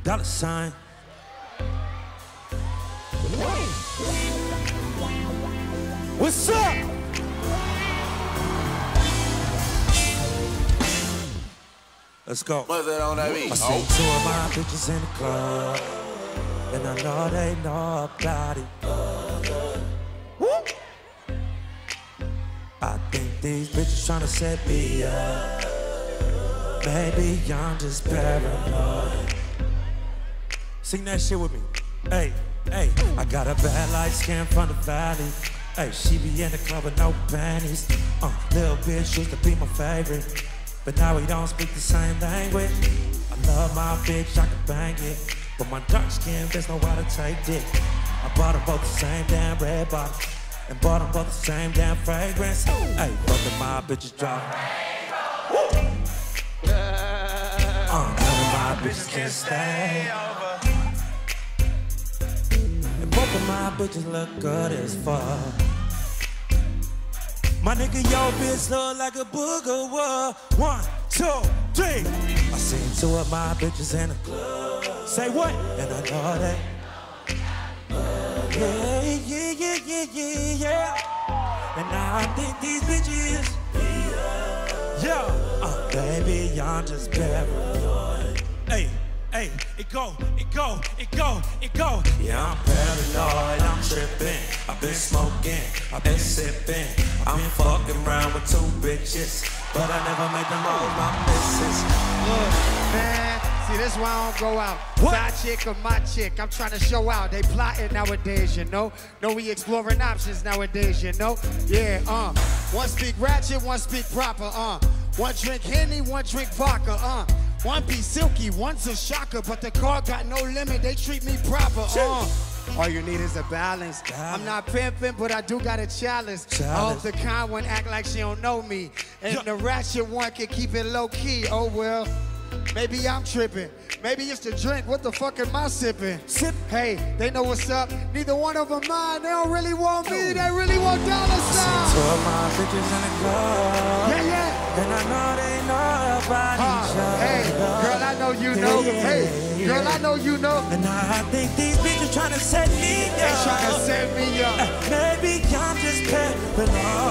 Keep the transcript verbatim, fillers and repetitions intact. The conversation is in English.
dollar sign. What's up? Let's go. What's that on that beat? I see two of my bitches in the club, and I know they know about it. Woo! I think these bitches tryna set me up. Maybe I'm just paranoid. Sing that shit with me. Hey, hey, I got a bad light skin from the valley. Hey, she be in the club with no panties. Uh, little bitch used to be my favorite, but now we don't speak the same language. I love my bitch, I can bang it, but my dark skin bitch know how to take it. I bought them both the same damn red bottle, and bought them both the same damn fragrance. Hey, both of my bitches drop. Uh, none of my bitches can stay over. And both of my bitches look good as fuck. My nigga, yo bitch look like a booger. What? One, two, three. I seen two of my bitches in the club. Say what? And I know that. Yeah, yeah, yeah, yeah, yeah, yeah. And now I think these bitches. Yeah, uh, baby, I'm just paranoid. Hey, hey, it go, it go, it go, it go. Yeah, I'm paranoid, I'm tripping. I've been smoking, I've been sipping. I've been fucking around with two bitches, but I never made them all my misses. Look, man, see, this why I don't go out. What? Side chick or my chick, I'm trying to show out. They plotting nowadays, you know. No, we exploring options nowadays, you know. Yeah, uh. One speak ratchet, one speak proper, uh. One drink Henny, one drink vodka, uh. One be silky, one's a shocker, but the car got no limit, they treat me proper, uh. All you need is a balance. I'm not pimping, but I do got a challenge. I hope the kind one act like she don't know me. And the ratchet one can keep it low key. Oh well, maybe I'm tripping. Maybe it's the drink. What the fuck am I sipping? Sip. Hey, they know what's up. Neither one of them mind. They don't really want me. They really want dollar signs. Two of my bitches in the club. Yeah, yeah. And I know they know about Uh, each other. hey, girl, I know you know. Yeah, yeah, Hey, yeah. girl, I know you know. And I think these bitches tryna set me up. They trying to set me up. Maybe I'm just paranoid.